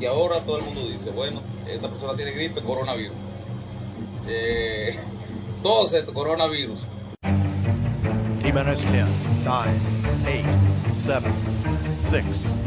que ahora todo el mundo dice, bueno, esta persona tiene gripe, coronavirus. Todo esto, coronavirus. T-minus 10, 9, 8, 7, 6, 5,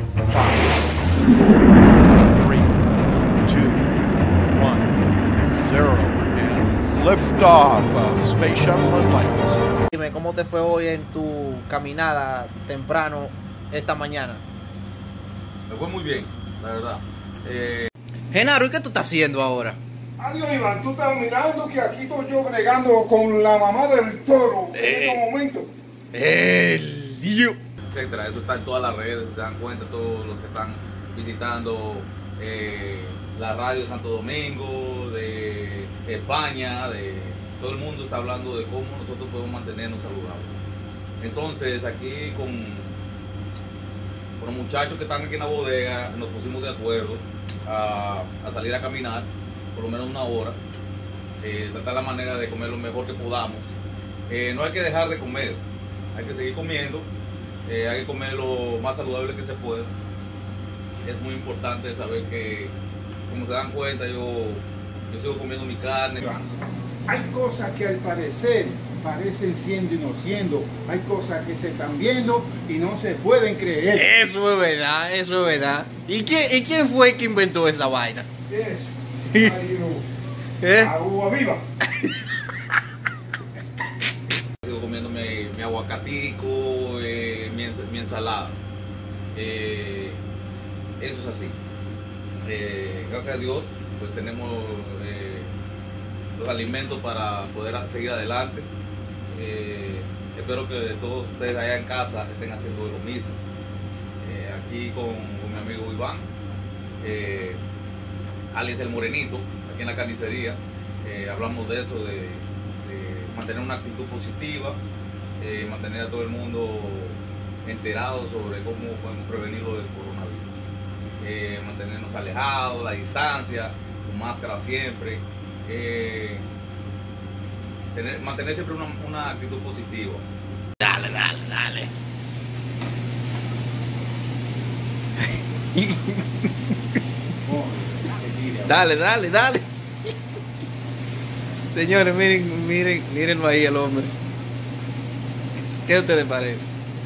3, 2, 1, 0, and liftoff of Space Shuttle Atlantis. Dime, ¿cómo te fue hoy en tu caminada temprano esta mañana? Me fue muy bien, la verdad. Genaro, ¿y qué tú estás haciendo ahora? Adiós, Iván, tú estás mirando que aquí estoy yo bregando con la mamá del toro en estos momentos. El lío. Etcétera, eso está en todas las redes, si se dan cuenta, todos los que están visitando la radio de Santo Domingo, de España, de todo el mundo está hablando de cómo nosotros podemos mantenernos saludables. Entonces aquí con los muchachos que están aquí en la bodega nos pusimos de acuerdo a salir a caminar por lo menos una hora, tratar la manera de comer lo mejor que podamos. No hay que dejar de comer, hay que seguir comiendo, hay que comer lo más saludable que se pueda. Es muy importante saber que, como se dan cuenta, yo sigo comiendo mi carne. Hay cosas que al parecer parecen siendo y no siendo. Hay cosas que se están viendo y no se pueden creer. Eso es verdad, eso es verdad. ¿Y quién fue que inventó esa vaina? Eso. Ay, no. Agua viva. Sigo comiendo mi aguacatico, mi ensalada. Eso es así. Gracias a Dios, pues tenemos los alimentos para poder seguir adelante. Espero que todos ustedes allá en casa estén haciendo lo mismo. Aquí con mi amigo Iván, Alex el Morenito, aquí en la carnicería, hablamos de eso, de mantener una actitud positiva, mantener a todo el mundo enterado sobre cómo podemos prevenir lo del coronavirus, mantenernos alejados, la distancia, con máscara siempre, mantener siempre una actitud positiva. Dale, dale, dale. Dale, dale, dale. Señores, mírenlo ahí el hombre. ¿Qué a ustedes parece?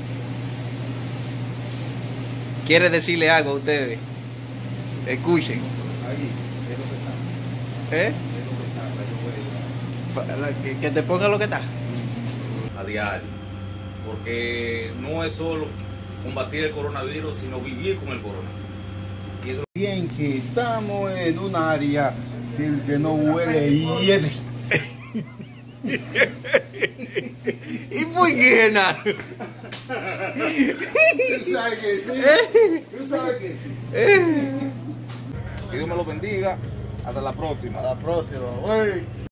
¿Quiere decirle algo a ustedes? Escuchen. Ahí, es lo que está. Que te ponga lo que está. A diario, porque no es solo combatir el coronavirus, sino vivir con el coronavirus. Y eso Bien que estamos en un área que el que no huele hiede. ¿Y por qué, Genaro? Tú sabes que sí. Tú sabes que sí. que Dios me lo bendiga. Hasta la próxima. A la próxima, güey.